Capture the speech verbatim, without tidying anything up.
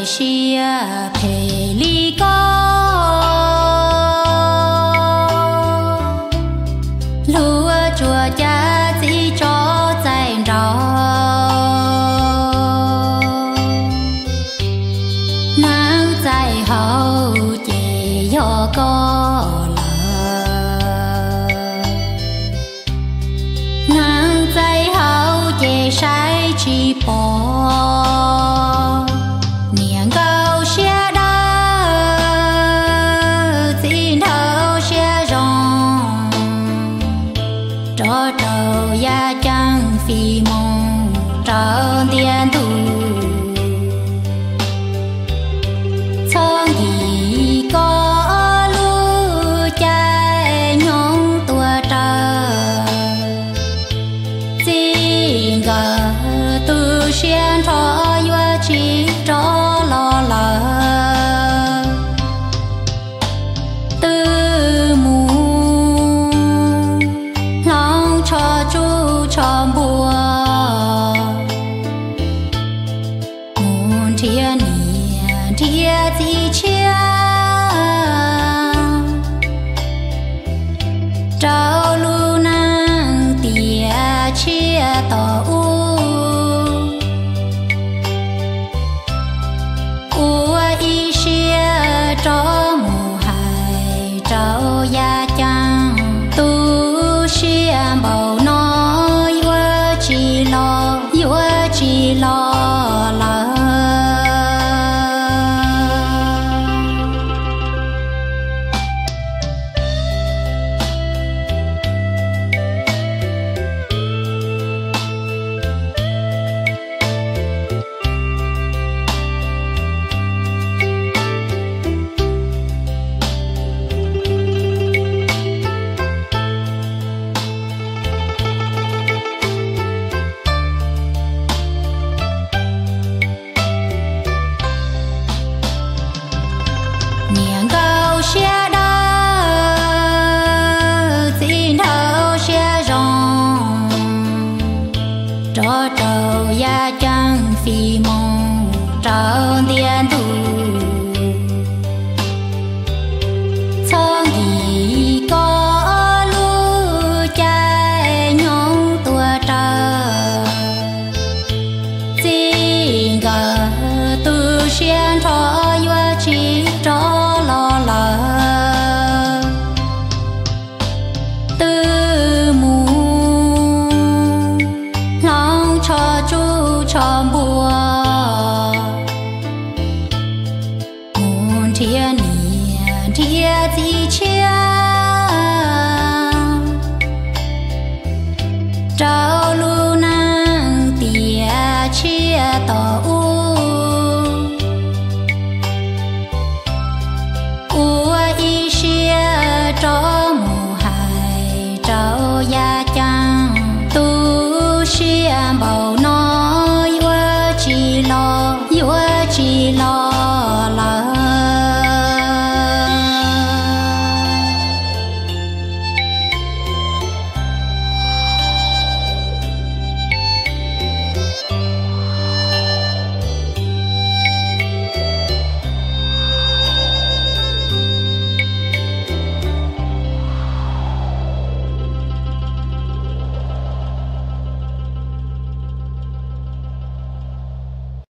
xia phê ly có lúa chùa cha chỉ cho dạy rõ nắng dạy hậu chỉ cho có nắng dạy hậu chỉ sai chỉ bỏ niềng câu xe đó xin thâu xe rong cho trâu ya chẳng phi mong trâu tiền thủ xong thì có lưu chạy nhông tua trời xin gờ tu xuyên cho yêu chỉ cho lo lờ tư mù lòng cho chú cho bùa muốn thiên niên thiên gì chia trao lu năng tia chia tỏ u u y xia cho mù hài trao ya chăng tu xia bầu nói yêu chỉ lo yêu chỉ lo là niềng câu xe đó xin thâu xe rong cho trâu ya chẳng phi mong trâu tiền thủ xong thì có lưu chạy nhông tua trời xin gờ tu xuyên cho yêu chỉ cho lo lờ tư mù lòng cho chú cho bùa muốn thiên niên thiên gì chia